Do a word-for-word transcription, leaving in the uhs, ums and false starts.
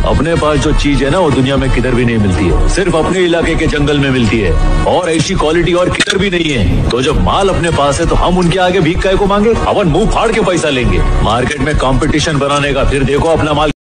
अपने पास जो चीज है ना वो दुनिया में किधर भी नहीं मिलती है, सिर्फ अपने इलाके के जंगल में मिलती है और ऐसी क्वालिटी और किधर भी नहीं है। तो जब माल अपने पास है तो हम उनके आगे भीख काहे को मांगे? अपन मुंह फाड़ के पैसा लेंगे। मार्केट में कंपटीशन बनाने का, फिर देखो अपना माल